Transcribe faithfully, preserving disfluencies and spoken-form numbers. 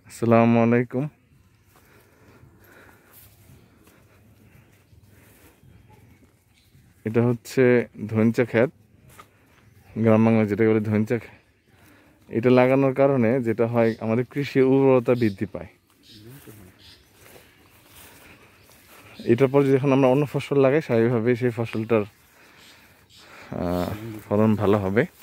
আসসালামু আলাইকুম। এটা হচ্ছে ধইঞ্চা ক্ষেত, গ্রাম বাংলা যেটা বলে ধইঞ্চা ক্ষেত। এটা লাগানোর কারণে যেটা হয়, আমাদের কৃষির উর্বরতা বৃদ্ধি পায়। এটার পর যখন আমরা অন্য ফসল লাগাই, স্বাভাবিকভাবেই সেই ফসলটার ফলন ভালো হবে।